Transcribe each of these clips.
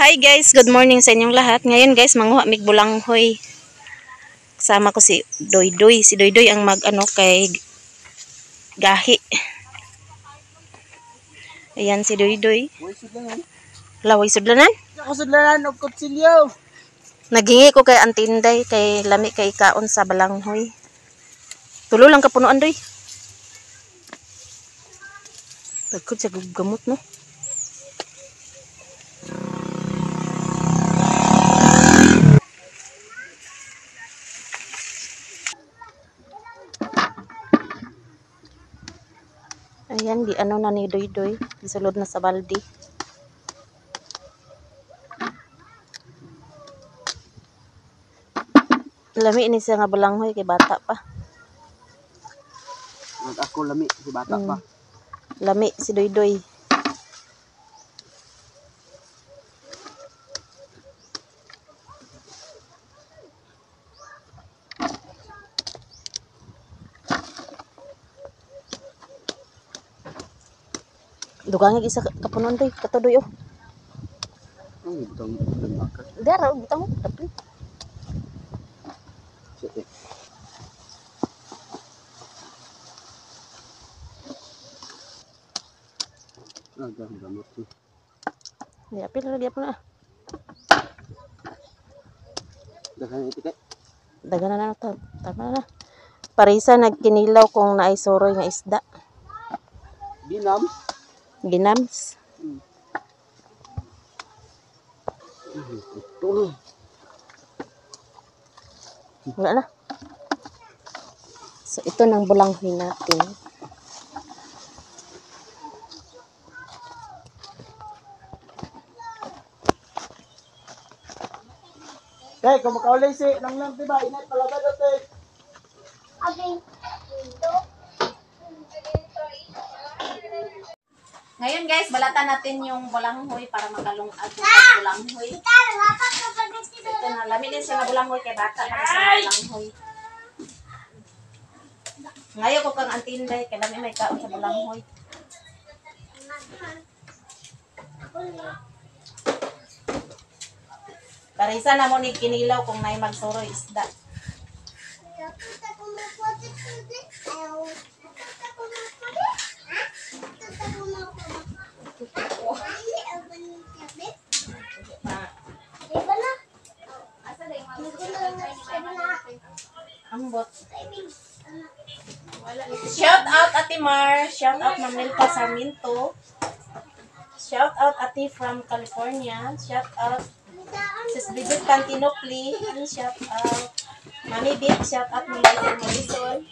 Hi guys, good morning sa inyong lahat. Ngayon guys, manguha mig bulanghoy. Kasama ko si Doydoy. Si Doydoy ang kay gahi. Ayan si Doydoy. Laway sudlanan? Ako sudlanan og kutsilyo. Naghingi ko kay Antinday kay lami kay kaon sa balanghoy. Tulo lang ka punuan doy. Tagkod sa gamot no. Ayan, di ano na ni Doydoy. Isulod na sa baldi. Lami ni siya nga balanghoy kay bata pa. Ako lami si bata pa. Lami si Doydoy. Dugang isa kapunon doy, katudoy oh. Ang butang bakal. Dara butang tapi. Sige. Gamot tu. Ya, pilih dia pun ah. Dagan iti kay. Dagana na to. Tama na. Parisa nagkinilaw kung naay soroy nga isda. Dinam. Ginams. Tulong. Wala na. So ito nang bulanghoy natin. Kay kung makaulay si lang diba inat pala ba dati. Okay. Ngayon guys, balatan natin yung bulanghoy para makalungag yung bulanghoy. Ito na, lamin din siya na bulanghoy kay bata para sa bulanghoy. Ngayon ko kang Antinday, kay lamin may kaon sa bulanghoy. Parisa na mo ni kinilaw kung may magsoroy isda. Ambot. Shout out Ate Mar, shout out Ma'am Milpa Sarmiento. Shout out Ate from California, shout out Sis Bridget Cantinopli, shout out Mami Bit, shout out Milita Morrison.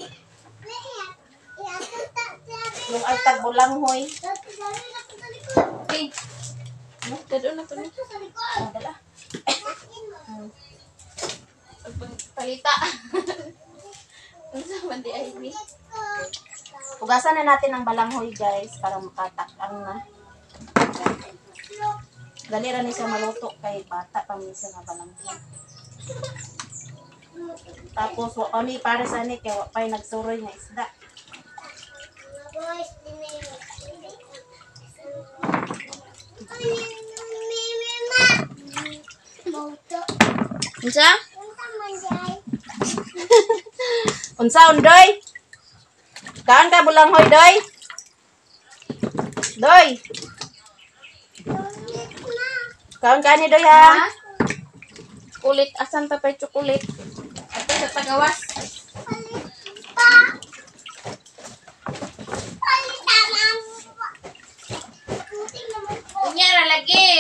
Yung agtag bulanghoy. Okay. No, dado na to ni. Dala. Palita. Unsa man di ay ni? Hugasan na natin ang balanghoy guys para makatakang na. Dali ra ni siya maluto kay bata pa minsan nga balanghoy. Tapos wa pa mi para sa ni kay wa pay nagsuroy nga isda. Unsa? Unsa undoy? Kaan ka bulanghoy doy? Doy. Kaan ka ni doy ha? Kulit asan pa pa chocolate? Ato sa tagawas. Unyara lagi.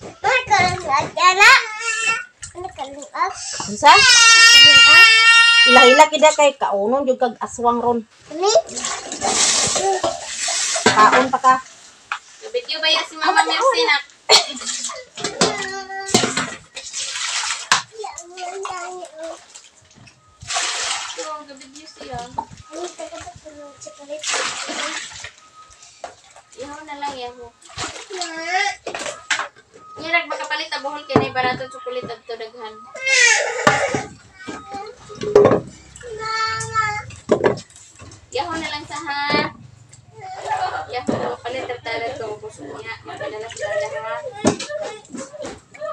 Unsa? Hila-hila kida kay kaunon jud kag aswang ron. Kaon pa ka. Video ba yan si Mama Mercy na? Video siya. Ihaw na lang yaho. Nirag makapalit ang buhol kaya na barato chocolate at daghan. Yaho na lang sa ha. Yaho na palit at talaga ito. Gusto niya. Magdala sa ha.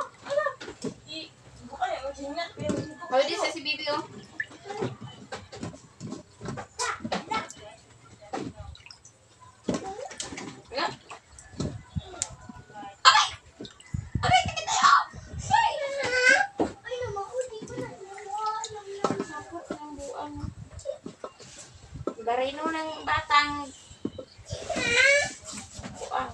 Parino ng batang. Wow.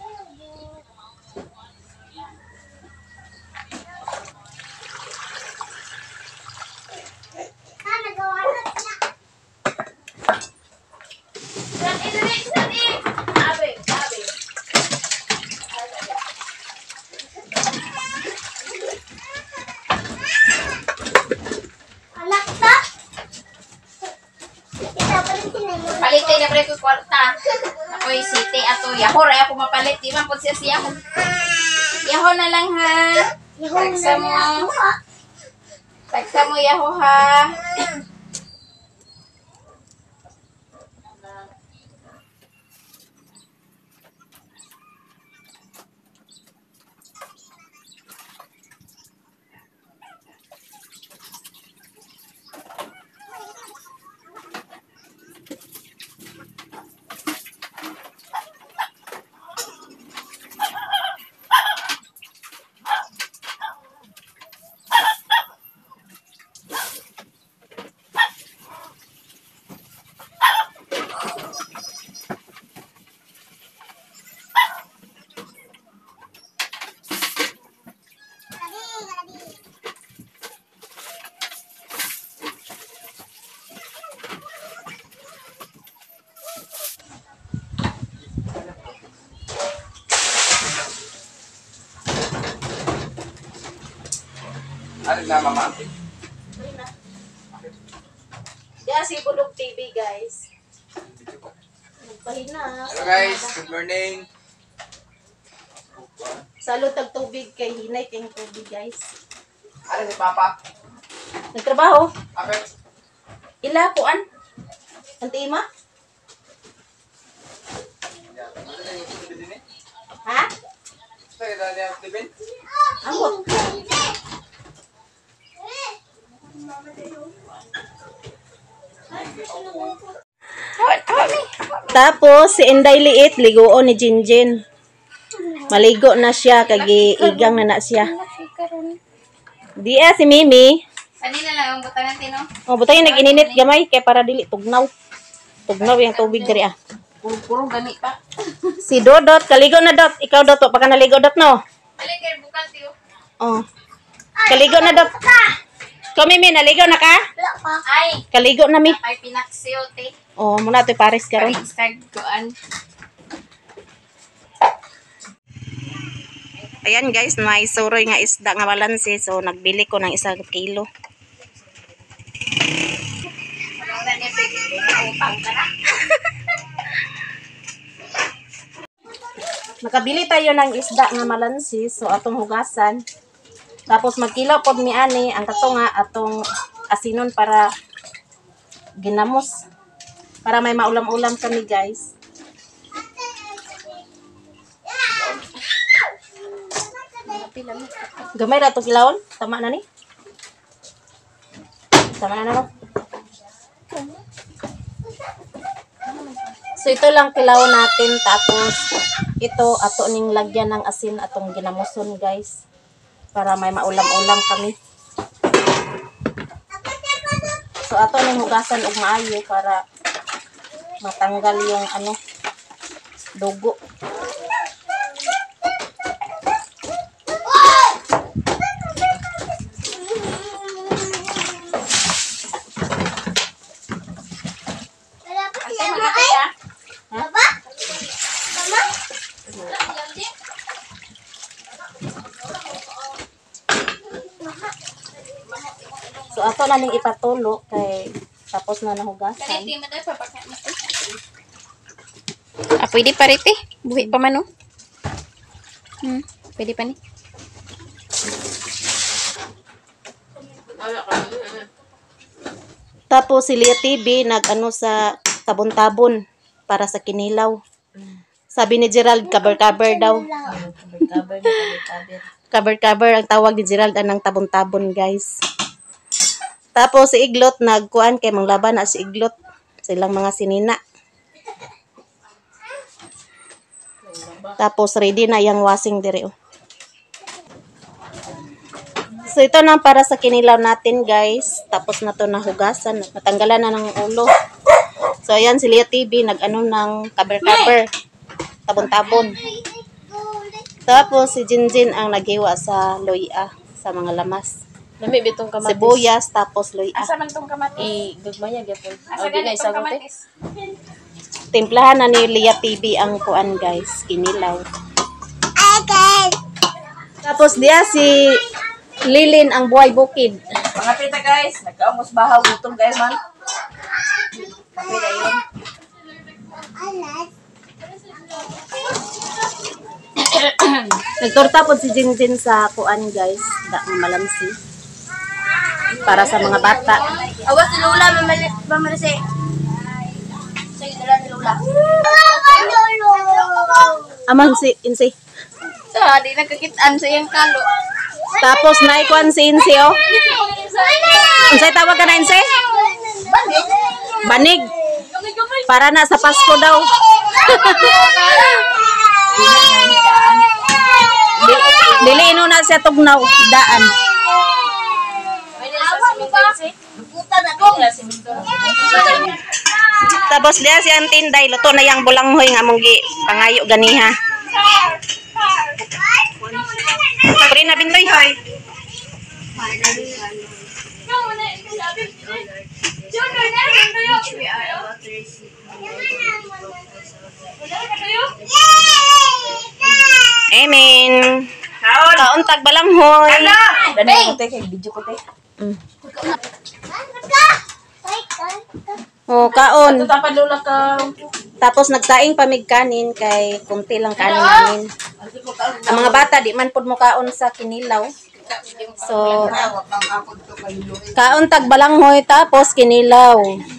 Palitin na pre ko kwarta. Ako'y city ato yahor ay ako mapalit. Di man po siya siyahon. Yahon na lang ha. Tagsa mo. Tagsa mo yaho ha. Ano na mama? Yan si Bulog TV, guys. Nagpahina. Hello guys, good morning. Salud tag tubig kay hinay kayong tubig, guys. Ano si Papa? Nagtrabaho. Apet? Ila kuan. Anti ima? Ha? Saan ka dali ang tibin? Ako. Tapos si Inday Liit ligoon ni Jinjin. Maligo na siya kagi igang na siya. Di si Mimi. Kanina lang ang butangan tino. Oh, butang nag-ininit gamay kay para dili tugnaw. Tugnaw yung tubig diri ah. Puro gani pa. Si Dodot, kaligo na Dot. Ikaw Dot, pa ka naligo Dot no. Balik kay bukal tiyo. Oh. Kaligo na Dot. Ikaw Mimi, naligo na ka? Ay, Kaligo na mi. ay pinaksiyo te. Oh, muna to Paris karon. Kag kuan. Ayan guys, may suroy nga isda nga balanse. So, nagbili ko ng 1 kilo. Wala na utang ka na. Nakabili tayo ng isda nga malansi. So, atong hugasan. Tapos, magkilaw pod mi ani. Ang kato nga, atong asinon para ginamos. Para may maulam-ulam kami guys. Gamay na ito kilawon. Tama na ni. Tama na no. So ito lang kilawon natin. Tapos ito ato ning lagyan ng asin atong ginamuson guys. Para may maulam-ulam kami. So ato ning hugasan og maayo para matanggal yung ano dugo. So ato na ning ipatulo kay tapos na nahugasan. Kaniti mo daw papaka mo. Ah, pwede pa rite. Buhi pa man oh. Pwede pa ni. Tapos si Lia TV nag-ano sa tabon-tabon para sa kinilaw. Sabi ni Gerald, cover-cover daw. Cover-cover ang tawag ni Gerald anang tabon-tabon guys. Tapos si Iglot nagkuan kay manglaban na si Iglot. Silang mga sinina. Tapos ready na yung washing dire oh. So ito na para sa kinilaw natin guys. Tapos na to nahugasan. Natanggalan na ng ulo. So, ayan, si Lea TV, nag-ano ng cover-cover. Tabon-tabon. Tapos, si Jinjin ang naghiwa sa loya, sa mga lamas. Lami bitong kamatis. Sibuyas, tapos loya. Asa man tong kamatis? Gagmaya gyapon. Asa O di na ganitong isagot eh. kamatis? Timplahan na ni Lea TV ang kuan, guys. Kinilaw. Tapos, diya si Lilin ang buhay bukid. Mga tita guys, nagkaumos bahaw gutom guys man. Kape na yun. Nagtorta po si Jinjin sa kuan, guys. Ang malamsi. Para sa mga bata. Awas ni Lola, mamalisi. Sige, dala ni Lola. Amang si Insi. So, di nagkakitaan sa iyang kalo. Tapos naikuan si Insi, oh. Unsay tawag ka na, Insi? Banig. Para na sa Pasko daw. Dili ino na siya tugnaw. Daan. Tapos diya si Antinday. Luto na yung bulanghoy nga mong pangayo ganiha. Pari na bintoy. Amen. Kaon tag balanghoy. Dali ko te, kay video ko te. Oh, kaon. Ito tapad Lola ka. Tapos nagsaing pamig kanin kay kunti lang kanin namin. Ang mga bata di man pud mo kaon sa kinilaw. So kaon tag balanghoy tapos kinilaw.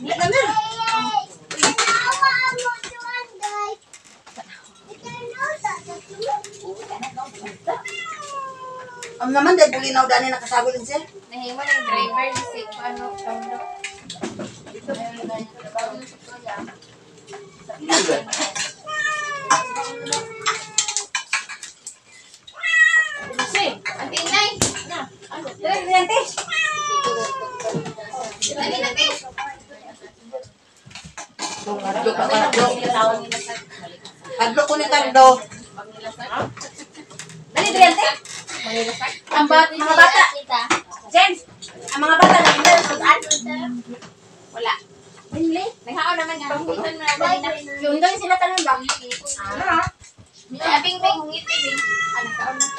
Ang naman dahil bulinaw dani nakasagol din siya. Nahimo ng driver si ano tondo. Ante Inay. Na. Ano? Dali ante. Dali ante. Hadlo ko ni Tardo. Dali ante. Mga bata. James, ang mga bata na hindi sudan. Wala. Binli. Naghaon naman nga. Pangkutan mo na dali na. Yung doon sila tanong ba? Abing bing ngiti bing. Ano kaon na?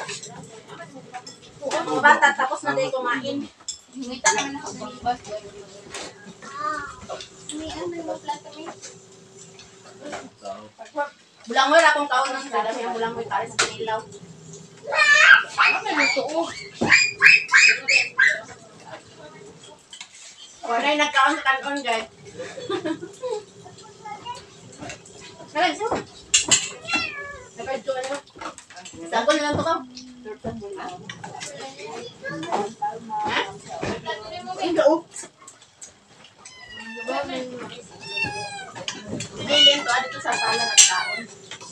Mga bata tapos na day kumain. Ngita naman ako sa boss. May ano mo plato mi? Bulangoy ra kung kaon nang sada may bulangoy tare sa kinilaw. Wala nagkaon sa kanon, guys. Kaya siya. Nagkaito ano? Sangkol na lang to ka. Ha? Hindi oh. Hindi to ano to sa sala ng kaon.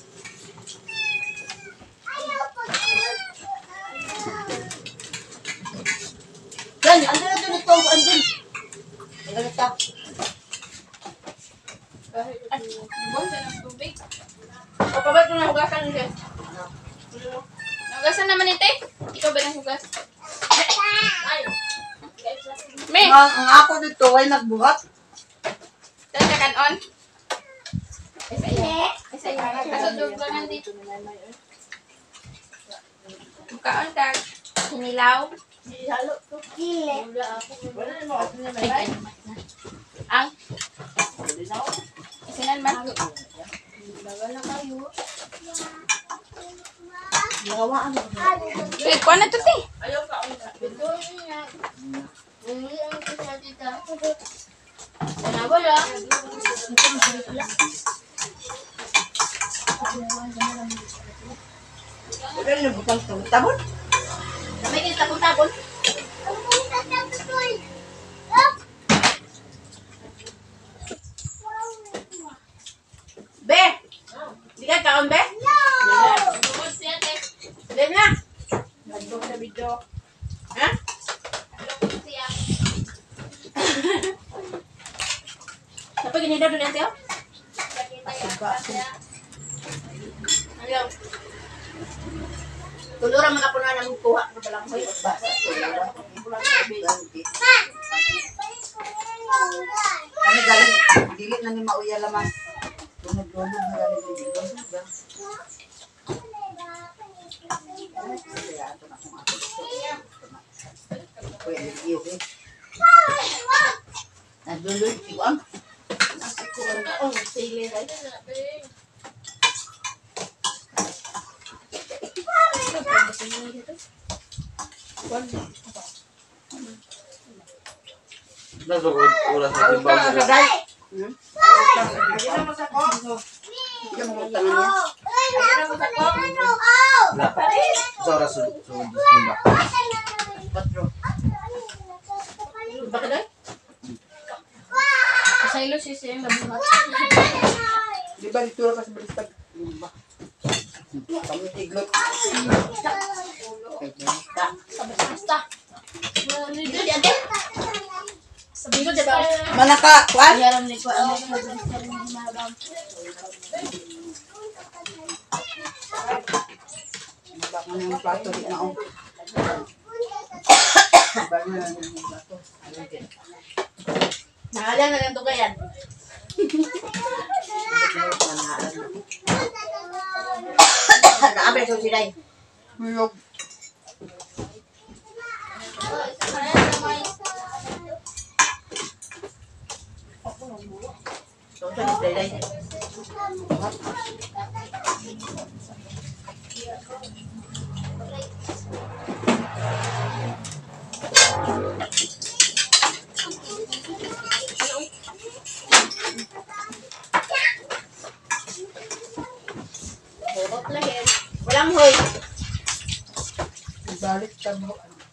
Yan, andun na dun ito. Andun. Andun ito. O pabalik mo na hugasan guys. Hugasan naman ito eh. Ikaw ba nang hugas? Me! Ang ako dito ay nagbuhat. Tanda kanon. Isa iya. Isa iya. Kasundog lang dito. Kaon ka. Kinilaw. Ang isinan man. Eh, kuha na to, te. Wala na butang ito. Tabon. May kita tabon-tabon. Be! Di ka kaon, be? Be na! Nagdog na video. Ha? Kapag nido doon yan, Ayaw. Tulurang makapunan na magkuha. Ano ba lang ko yun? Kami galing, dilit na ni Mauya lamang. Lunod-lunod na galing ni Mauya. Kaya ito na kung ako. Pwede iyo eh. Nagdulod, iwang. Oh, sili right? Nasugod oras sa timbang nila. Yung mga tangan niya. Wala. Sa oras sugod sa timbang. 4. Bakit ay? Kasaylo si Siyang nabuhat. Di ba dito ka sa balistag? Kami iglot. Basta. Lido di ate. Sabi ko, diba? Manaka, kwan? Ayaram ni ko. Ano yung nag-register ng hinabang? Bak mo na yung plato, di na o. Bak mo na yung plato. Nahalang na lang tugayan. Naabre sa silay. Huyog. Ito sa silay. Walang hoy. Balik ka mo.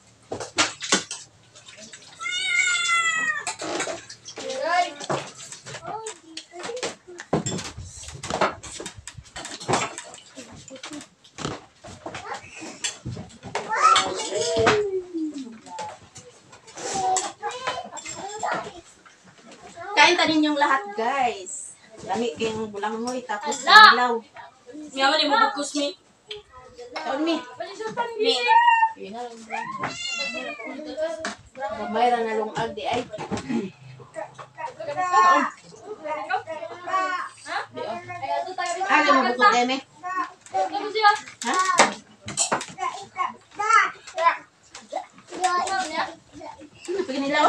Kain ta ninyong lahat, guys. Lami kayong bulanghoy, tapos ilaw. Ngayon ni mo bugkos mi. Taon mi. Mi. Mayra na lungag di ay. Ano mo bukod eme? Ha? Paginilaw?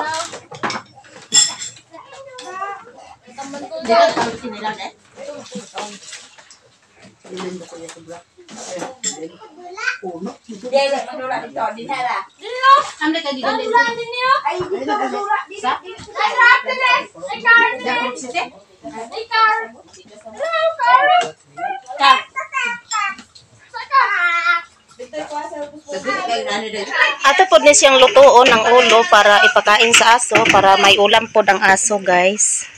Di ka tawag sinilaw eh? Pilindo ko yung sobra. Puno. Dele, manura dito, dinara. Amde ka gigan din. Ay, dito ka sobra. Sa? Dapat site? Ka. Sabi kay nani din. Ato po ni siyang lutuon ang ulo para ipakain sa aso para may ulam po ang aso guys.